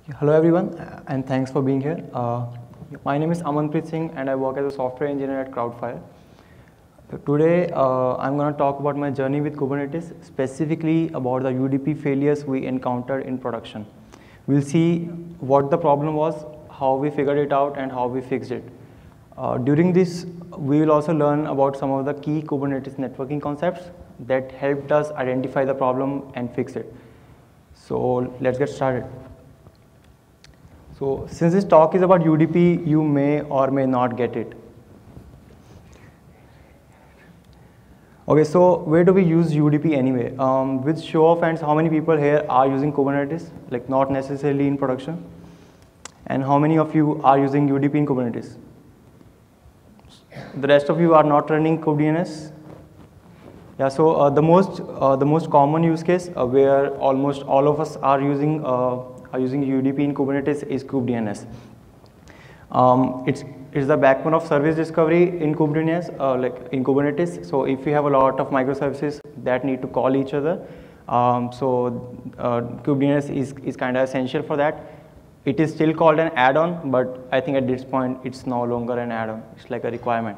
Hello everyone, and thanks for being here. My name is Amanpreet Singh and I work as a software engineer at Crowdfire. Today I'm going to talk about my journey with Kubernetes, specifically about the UDP failures we encountered in production. We'll see what the problem was, how we figured it out, and how we fixed it. During this, we will also learn about some of the key Kubernetes networking concepts that helped us identify the problem and fix it. So let's get started. So since this talk is about UDP, you may or may not get it. Okay, so where do we use UDP anyway? With show of hands, how many people here are using Kubernetes, like not necessarily in production? And how many of you are using UDP in Kubernetes? The rest of you are not running kube-proxy? Yeah, so the most common use case where almost all of us are using UDP in Kubernetes is kube-proxy. It's the backbone of service discovery in Kubernetes. So if you have a lot of microservices that need to call each other, kube-proxy is kind of essential for that. It is still called an add-on, but I think at this point it's no longer an add-on. It's like a requirement.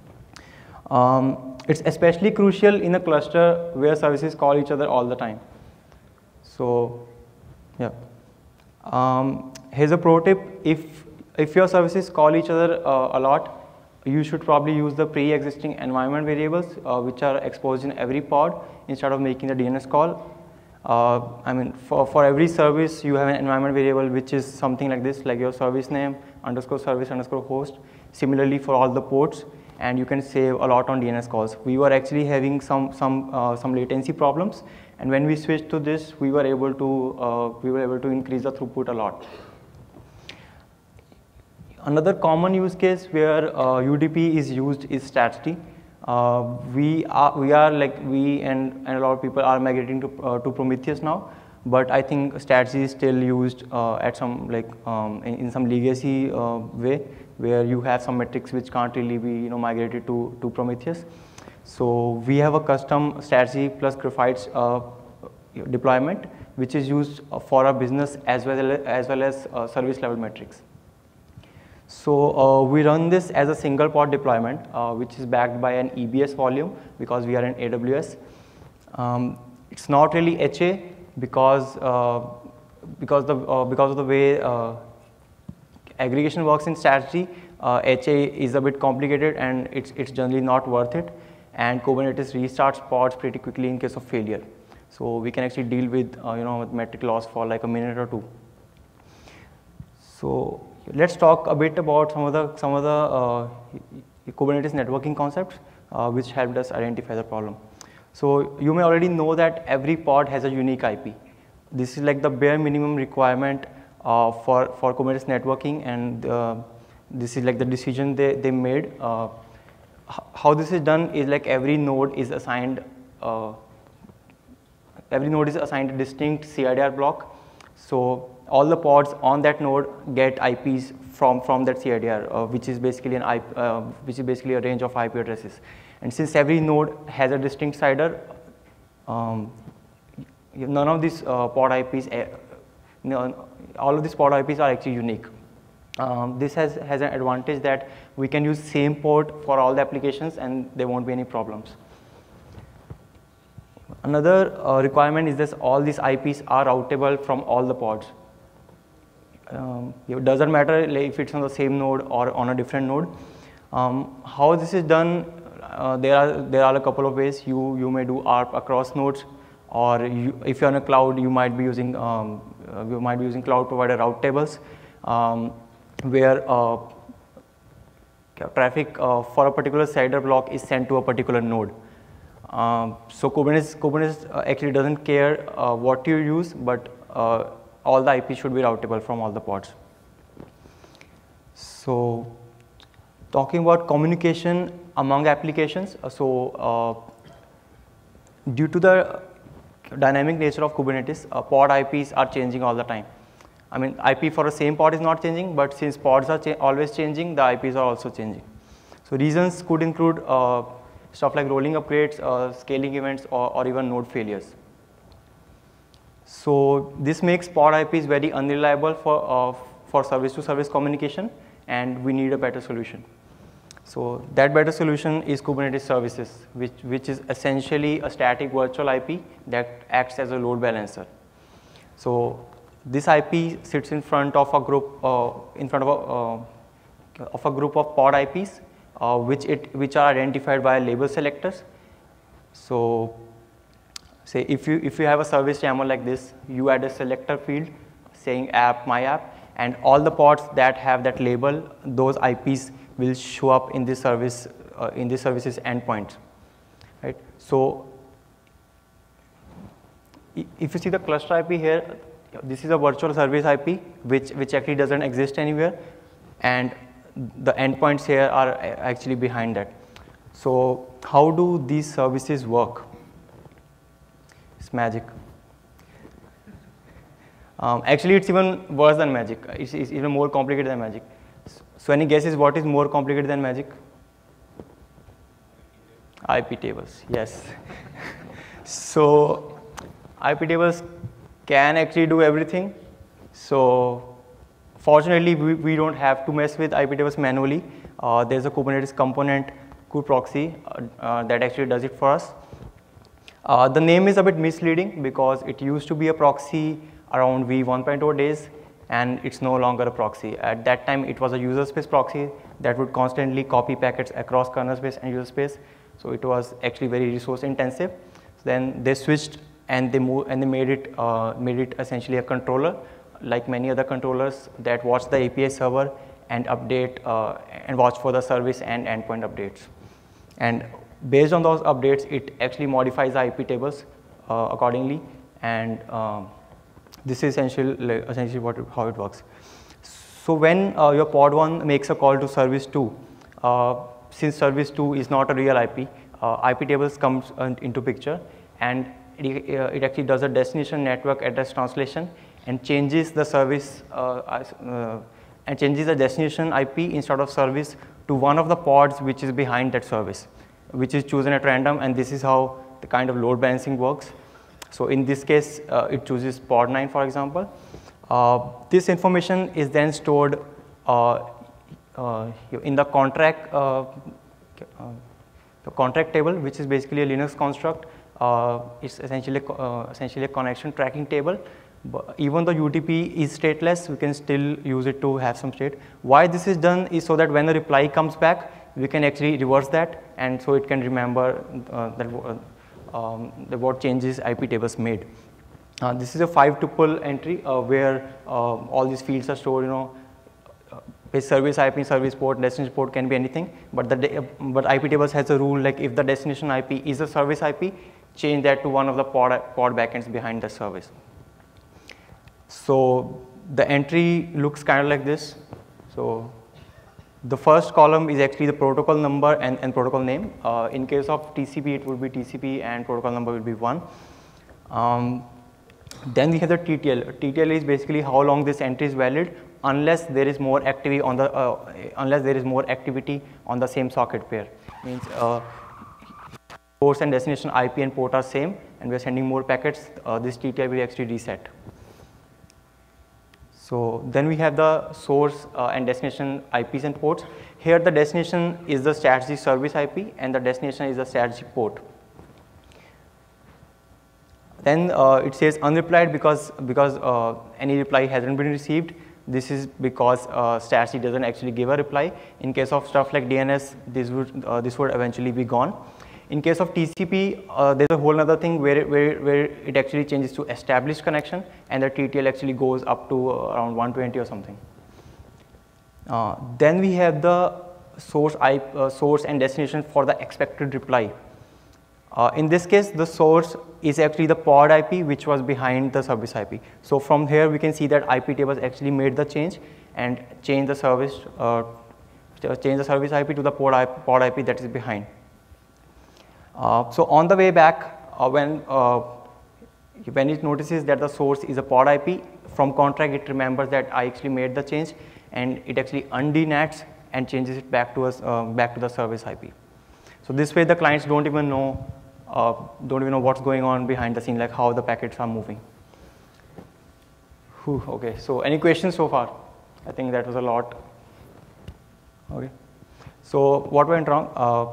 It's especially crucial in a cluster where services call each other all the time. So, yeah. Here's a pro tip: if your services call each other a lot, you should probably use the pre-existing environment variables which are exposed in every pod instead of making the DNS call. I mean, for every service, you have an environment variable which is something like this, like your service name _service_host. Similarly for all the ports, and you can save a lot on DNS calls. We were actually having some latency problems, and when we switched to this, we were able to increase the throughput a lot. Another common use case where UDP is used is StatsD. We and a lot of people are migrating to Prometheus now, but I think StatsD is still used at some in some legacy way, where you have some metrics which can't really be migrated to Prometheus. So we have a custom StatsD plus Graphites deployment, which is used for our business as well as service level metrics. So we run this as a single pod deployment, which is backed by an EBS volume because we are in AWS. It's not really HA because of the way aggregation works in StatsD. HA is a bit complicated and it's generally not worth it. And Kubernetes restarts pods pretty quickly in case of failure. So we can actually deal with with metric loss for like a minute or two. So let's talk a bit about some of the Kubernetes networking concepts which helped us identify the problem. So you may already know that every pod has a unique IP. This is like the bare minimum requirement for Kubernetes networking, and this is like the decision they made. How this is done is like every node is assigned a distinct CIDR block. So all the pods on that node get IPs from that CIDR, which is basically a range of IP addresses. And since every node has a distinct CIDR, none of these pod IPs, all of these pod IPs are actually unique. This has an advantage that we can use same port for all the applications, and there won't be any problems. Another requirement is that all these IPs are routable from all the pods. It doesn't matter if it's on the same node or on a different node. How this is done, there are a couple of ways. You may do ARP across nodes, or if you're on a cloud, you might be using cloud provider route tables, where traffic for a particular CIDR block is sent to a particular node. So Kubernetes actually doesn't care what you use, but all the IP should be routable from all the pods. So talking about communication among applications, due to the dynamic nature of Kubernetes, pod IPs are changing all the time. I mean, IP for the same pod is not changing, but since pods are always changing, the IPs are also changing. So reasons could include stuff like rolling upgrades, scaling events, or even node failures. So this makes pod IPs very unreliable for service-to-service communication, and we need a better solution. So that better solution is Kubernetes services, which is essentially a static virtual IP that acts as a load balancer. So this IP sits in front of a group of pod IPs, which are identified by label selectors. So say if you have a service YAML like this, you add a selector field saying app, my app, and all the pods that have that label, those IPs will show up in this service in this service's endpoints, right? So if you see the cluster IP here, this is a virtual service IP which actually doesn't exist anywhere, and the endpoints here are actually behind that. So how do these services work? It's magic. Actually, it's even worse than magic. It's even more complicated than magic. So any guesses what is more complicated than magic? IP tables, yes. So IP tables can actually do everything. So fortunately, we don't have to mess with IP tables manually. There's a Kubernetes component, kube-proxy, that actually does it for us. The name is a bit misleading because it used to be a proxy around v1.0 days, and it's no longer a proxy. At that time, it was a user space proxy that would constantly copy packets across kernel space and user space. So it was actually very resource intensive. So then they switched and they made it essentially a controller, like many other controllers that watch the API server and update and watch for the service and endpoint updates. And based on those updates, it actually modifies the IP tables accordingly, and this is essentially how it works. So when your pod 1 makes a call to service 2, since service 2 is not a real IP, IP tables comes into picture, and it actually does a destination network address translation and changes the service and changes the destination IP instead of service to one of the pods which is behind that service, which is chosen at random, and this is how the kind of load balancing works. So in this case, it chooses pod 9, for example. This information is then stored in the contract table, which is basically a Linux construct. It's essentially a connection tracking table. But even though UDP is stateless, we can still use it to have some state. Why this is done is so that when a reply comes back, we can actually reverse that, and so it can remember what changes IP tables made. This is a 5-tuple entry where all these fields are stored. Service IP, service port, destination port can be anything. But IP tables has a rule like if the destination IP is a service IP, change that to one of the pod backends behind the service. So the entry looks kind of like this. So the first column is actually the protocol number and protocol name. In case of TCP, it would be TCP and protocol number will be 1. Then we have the TTL. TTL is basically how long this entry is valid, unless there is more activity on the same socket pair. Means source and destination IP and port are same, and we are sending more packets. This TTL will actually reset. So then we have the source and destination IPs and ports. Here the destination is the strategy service IP and the destination is the strategy port. Then it says unreplied because any reply hasn't been received. This is because strategy doesn't actually give a reply. In case of stuff like DNS, this would eventually be gone. In case of TCP, there's a whole other thing where it actually changes to established connection, and the TTL actually goes up to around 120 or something. Then we have the source and destination for the expected reply. In this case, the source is actually the pod IP which was behind the service IP. So from here we can see that IP tables actually made the change and changed the service IP to the pod IP that is behind. So on the way back, when it notices that the source is a pod IP, from contract it remembers that I actually made the change, and it actually undnats and changes it back to the service IP. So this way the clients don't even know what's going on behind the scene, like how the packets are moving. Whew, okay, so any questions so far? I think that was a lot. Okay, so what went wrong?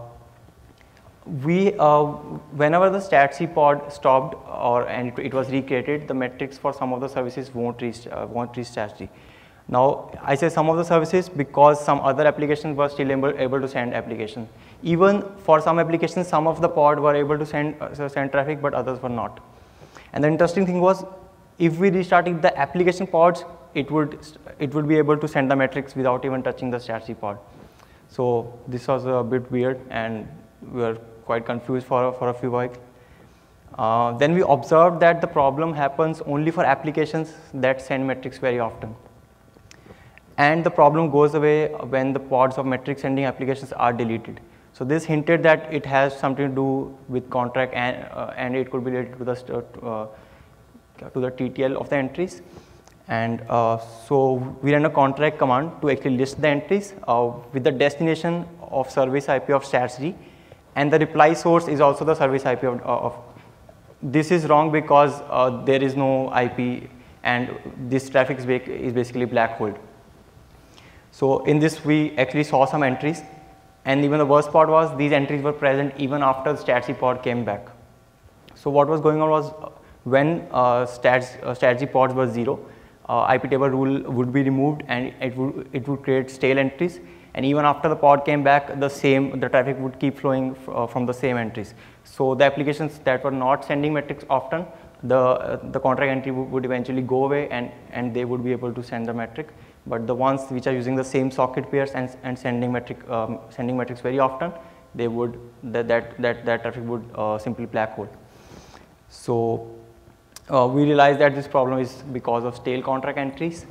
Whenever the statc pod stopped and it was recreated, the metrics for some of the services won't reach statc. Now I say some of the services because some other applications were still able to send applications. Even for some applications, some of the pod were able to send traffic, but others were not. And the interesting thing was, if we restarted the application pods, it would be able to send the metrics without even touching the statc pod. So this was a bit weird, and we were quite confused for a few weeks. Then we observed that the problem happens only for applications that send metrics very often. And the problem goes away when the pods of metric sending applications are deleted. So this hinted that it has something to do with contract, and it could be related to the TTL of the entries. And so we ran a contract command to actually list the entries with the destination of service IP of statsd, and the reply source is also the service IP of this is wrong because there is no IP, and this traffic is basically black hole. So in this we actually saw some entries, and even the worst part was these entries were present even after the statc pod came back. So what was going on was, when statc pods were 0, IP table rule would be removed, and it would create stale entries, and even after the pod came back, the traffic would keep flowing from the same entries. So the applications that were not sending metrics often, the contract entry would eventually go away, and they would be able to send the metric. But the ones which are using the same socket pairs and sending metrics very often, they would that traffic would simply black hole. So we realized that this problem is because of stale contract entries,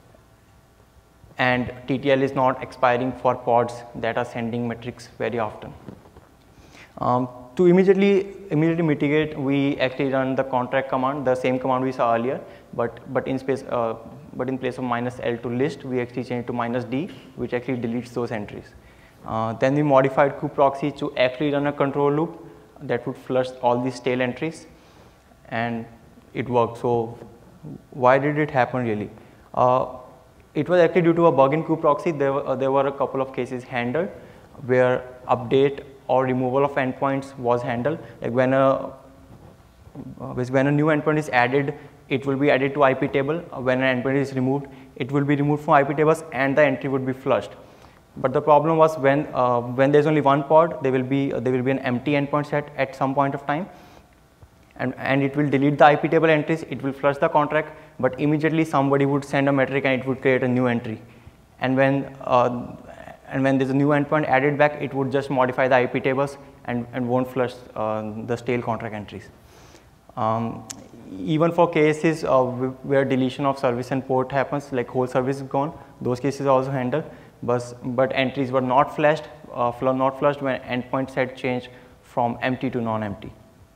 and TTL is not expiring for pods that are sending metrics very often. To immediately mitigate, we actually run the contract command, the same command we saw earlier, but in place of -l to list, we actually changed to -d, which actually deletes those entries. Then we modified kube-proxy to actually run a control loop that would flush all these stale entries, and it worked. So why did it happen really? It was actually due to a bug in kube-proxy. There were a couple of cases handled where update or removal of endpoints was handled. Like when a new endpoint is added, it will be added to IP table. When an endpoint is removed, it will be removed from IP tables, and the entry would be flushed. But the problem was when there's only one pod, there will be an empty endpoint set at some point of time, and it will delete the IP table entries. It will flush the contract, but immediately somebody would send a metric and it would create a new entry. And when there's a new endpoint added back, it would just modify the IP tables and won't flush the stale contract entries. Even for cases where deletion of service and port happens, like whole service is gone, those cases are also handled, but entries were not flushed when endpoint set changed from empty to non-empty.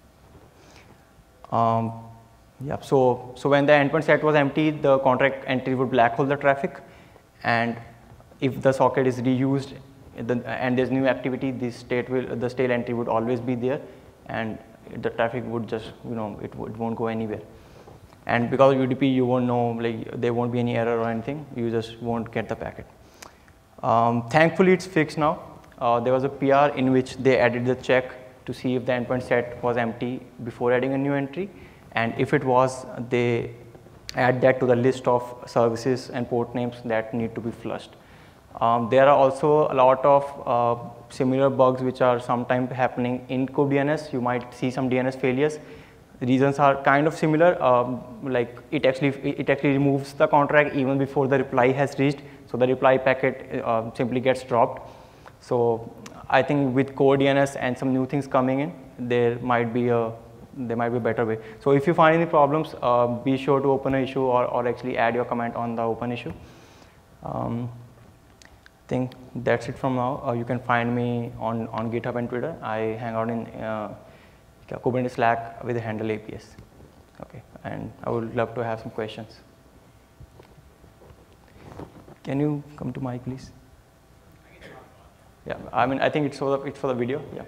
So when the endpoint set was empty, the contract entry would black hole the traffic, and if the socket is reused and there's new activity, the stale entry would always be there, and the traffic would just, it won't go anywhere. And because of UDP, you won't know, like there won't be any error or anything, you just won't get the packet. Thankfully, it's fixed now. There was a PR in which they added the check to see if the endpoint set was empty before adding a new entry, and if it was, they add that to the list of services and port names that need to be flushed. There are also a lot of similar bugs which are sometimes happening in kubeDNS. You might see some DNS failures. The reasons are kind of similar, like it actually removes the contract even before the reply has reached, so the reply packet simply gets dropped. So I think with core DNS and some new things coming in, there might be a better way. So if you find any problems, be sure to open an issue or actually add your comment on the open issue. I think that's it from now. You can find me on GitHub and Twitter. I hang out in Kubernetes Slack with the handle APS. Okay, and I would love to have some questions. Can you come to mic, please? Yeah, I mean, I think it's for the video. Yeah.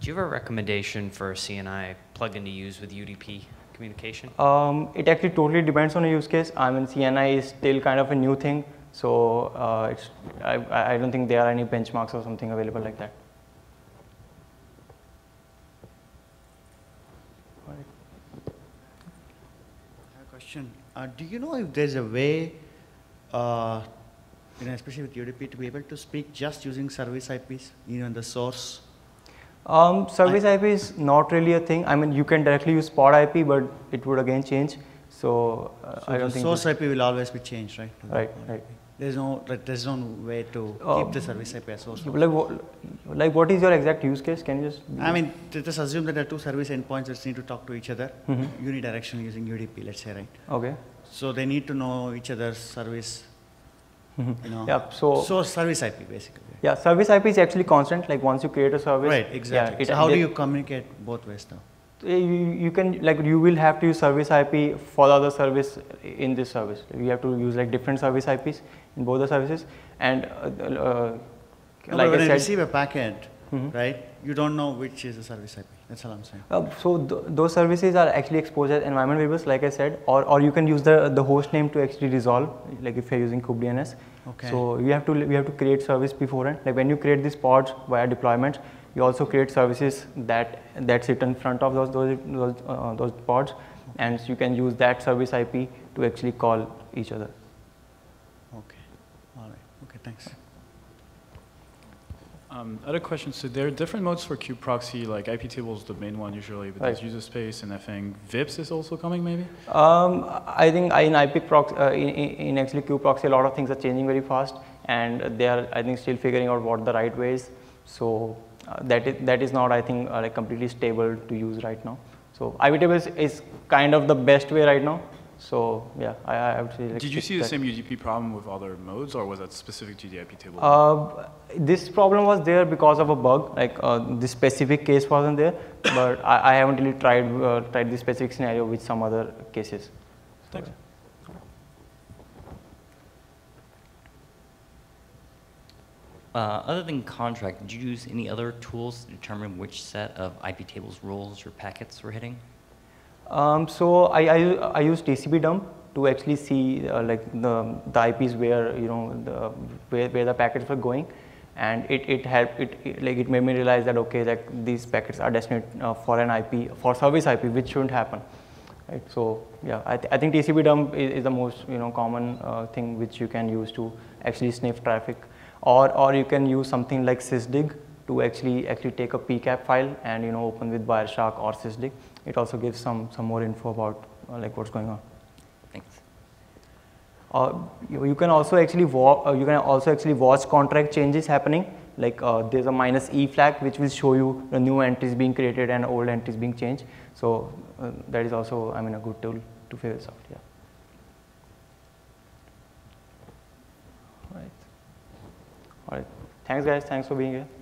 Do you have a recommendation for a CNI plugin to use with UDP communication? It actually totally depends on a use case. I mean, CNI is still kind of a new thing, so I don't think there are any benchmarks or something available like that. Question. Do you know if there's a way, especially with UDP, to be able to speak just using service IPs, the source? Service IP is not really a thing. I mean, you can directly use pod IP, but it would again change. So I don't think source IP will always be changed, right? Right. There's no way to keep the service IP as source. Like what is your exact use case? Can you just? I mean, just assume that there are two service endpoints that need to talk to each other unidirectionally using UDP, let's say, right? Okay. So they need to know each other's service. Yeah. So service IP basically. Yeah, service IP is actually constant. Like once you create a service. Right. Exactly. So how do you communicate both ways now? You can you will have to use service IP for the other service in this service. You have to use like different service IPs in both the services, and like when I receive a packet, right? You don't know which is the service IP. That's all I'm saying. So those services are actually exposed as environment variables, like I said, or you can use the host name to actually resolve. Like if you're using kubeDNS. Okay. So we have to create service beforehand. Like when you create these pods via deployments, you also create services that sit in front of those pods, and you can use that service IP to actually call each other. Okay. All right. Okay. Thanks. I had a question. So there are different modes for kube-proxy, like IP table is the main one usually, but there's user space, and I think VIPs is also coming maybe? I think in IP proxy, in actually kube-proxy, a lot of things are changing very fast, and they are, I think, still figuring out what the right way is. So that is not, I think, like completely stable to use right now. So IP table is kind of the best way right now. So yeah, I would say. Like, did you see the same UDP problem with other modes, or was that specific to the IP table? This problem was there because of a bug. Like this specific case wasn't there, but I haven't really tried this specific scenario with some other cases. Thanks. Other than contract, did you use any other tools to determine which set of IP tables roles your packets were hitting? So I use TCP dump to actually see like the IPs where where the packets were going, and it made me realize that okay, like these packets are destined for an IP, for service IP, which shouldn't happen, right? So yeah, I think TCP dump is the most common thing which you can use to actually sniff traffic, or you can use something like sysdig to actually take a PCAP file and open with Wireshark or sysdig. It also gives some more info about like what's going on. Thanks. You can also actually watch contract changes happening. Like there's a -e flag which will show you the new entries being created and old entries being changed. So that is also, I mean, a good tool to figure this out. Yeah. All right. Thanks guys. Thanks for being here.